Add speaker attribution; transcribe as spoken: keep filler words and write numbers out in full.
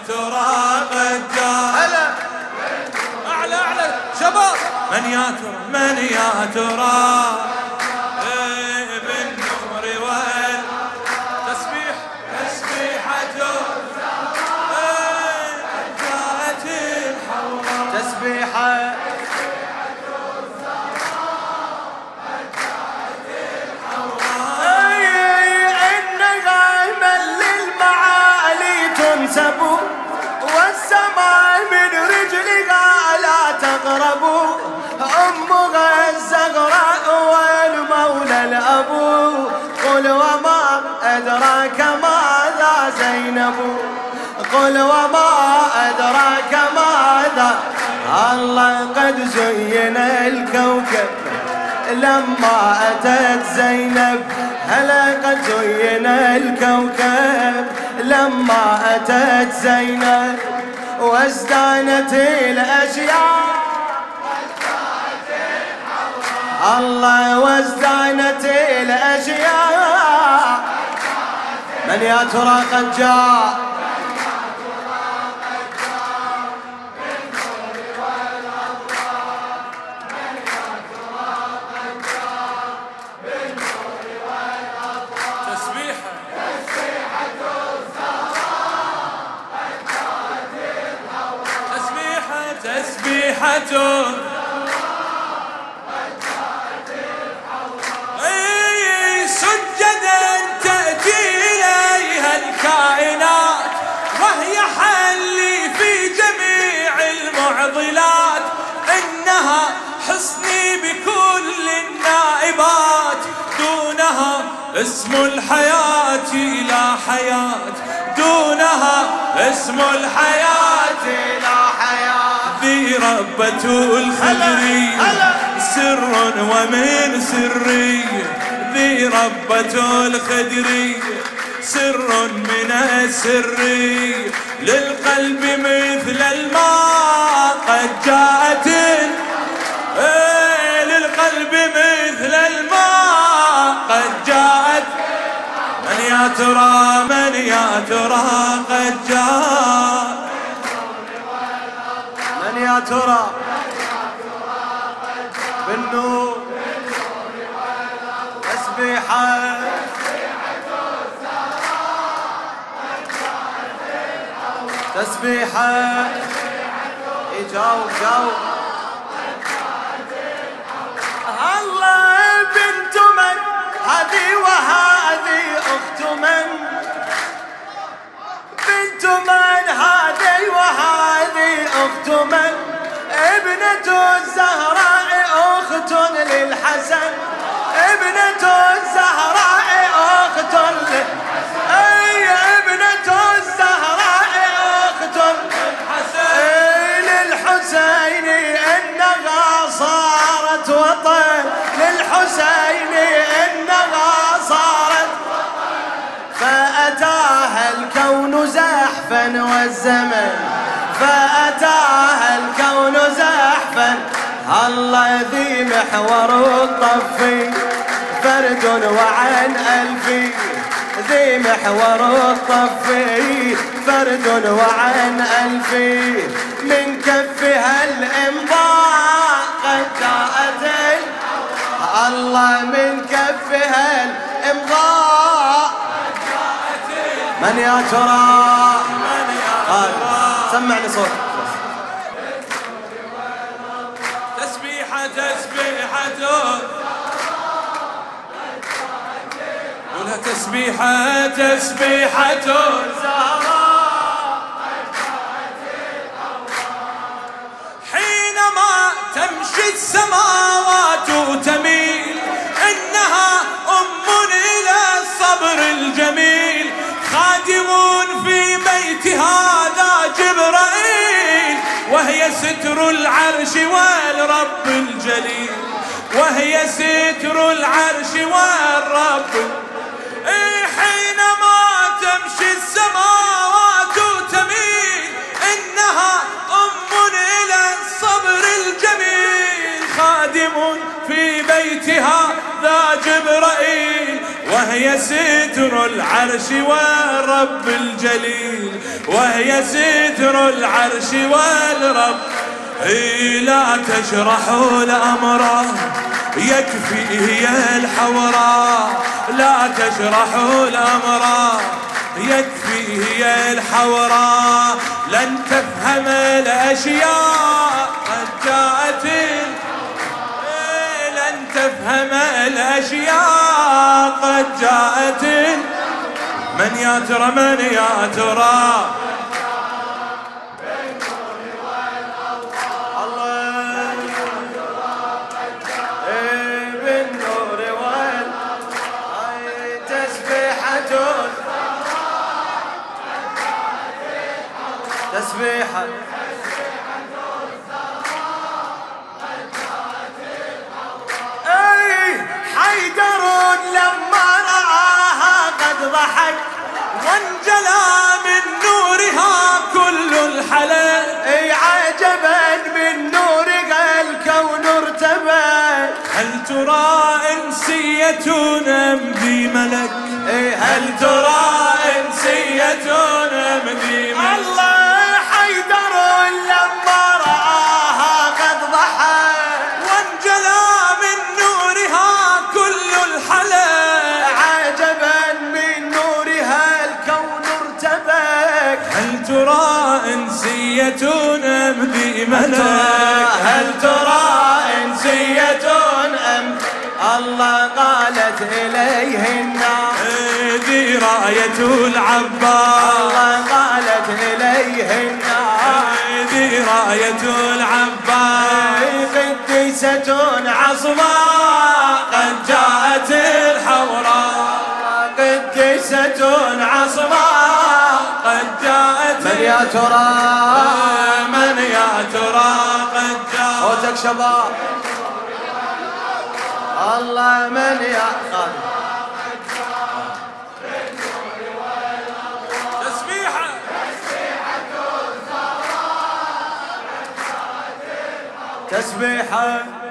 Speaker 1: ترى قد جاء.
Speaker 2: هلا
Speaker 1: أعلى أعلى شباب. من يا ترى من يا ترى بالنور وال تسبيح تسبيحته جاءت الحوراء.
Speaker 2: تسبيحة والسماء من رجلها لا تقرب. أمها الزغراء والمولى الأبو. قل وما أدراك ماذا زينب. قل وما أدراك ماذا. الله قد زين الكوكب لما أتت زينب. هلا قد زين الكوكب لما أتت زينب. وازدانت الأشياء الله وازدانت الأشياء. من يا ترى قد جاء.
Speaker 1: تسبيحته اي سجدا تأتي إليها الكائنات وهي حلي في جميع المعضلات. إنها حصني بكل النائبات دونها اسم الحياة لا حياة. دونها اسم الحياة لا حياة. ذي ربة الخدري سر ومن سري. ذي ربة الخدري سر من السر. للقلب مثل الماء قد جاءت. ايه للقلب مثل الماء قد جاءت. من يا ترى من يا ترى قد جاء.
Speaker 2: من يا ترى بالنور تسبيحة تسبيحة. يجاوب جاوب. الله بنت من هذه وهذه أخت من. بنت من هذه وهذه أخت من. ابنة الزهراء أخت للحسن. ابنة الزهراء أخت للحسن. أي ابنة الزهراء أخت للحسن. للحسين إنها صارت وطن. للحسين إنها صارت وطن. فأتاها الكون زحفا والزمن. فأتاها الكون زحفا. الله ذي محور الطفي فرد وعن ألفي. ذي محور الطفي فرد وعن ألفي. من كفها الإمضاء قد جاءت. الله من كفها الإمضاء. من يا ترى من يا ترى. سمعني صوت.
Speaker 1: تسبيحة تسبيحته قولها تسبيحة تسبيحته. حينما تمشي السماوات تميل. إنها أم إلى الصبر الجميل. خادم في بيت هذا جبرائيل. وهي ستر العرش والرب الجليل. وهي ستر العرش والرب. حينما تمشي السماوات تميل. إنها أم إلى الصبر الجميل. خادم في بيتها ذا جبرائيل. وهي وهي ستر العرش والرب الجليل، وهي ستر العرش والرب. إيه لا تشرحوا الأمر يكفي هي الحوراء، لا تشرحوا الأمر يكفي هي الحوراء. لن تفهم الأشياء قد جاءت، لن تفهم الأشياء قد جاءت. من يا ترى من يا ترى
Speaker 2: تسبيحة اي حيدر لما رآها قد ضحك
Speaker 1: وانجلى من نورها كل الحلا.
Speaker 2: اي عجبا من نورها الكون ارتبك.
Speaker 1: هل ترى انسية ام ذي ملك؟
Speaker 2: اي
Speaker 1: هل ترى انسية ام ذي ملك؟
Speaker 2: الله حيدر لما رآها قد ضحك
Speaker 1: وانجلى من نورها كل الحلا.
Speaker 2: عجبا من نورها الكون ارتبك.
Speaker 1: هل ترى انسية ام ذي ملك؟
Speaker 2: هل ترى انسية ام الله قالت إليهن
Speaker 1: ذي راية العباس.
Speaker 2: الله قالت إليهن
Speaker 1: ذي راية العباس.
Speaker 2: قديسة عصماء
Speaker 1: قد جاءت الحوراء.
Speaker 2: قديسة عصماء
Speaker 1: قد جاءت.
Speaker 2: من يا ترى
Speaker 1: من يا ترى قد جاءت.
Speaker 2: صوتك شباب الله من يا خالد.
Speaker 1: تسبيحة
Speaker 2: تسبيحة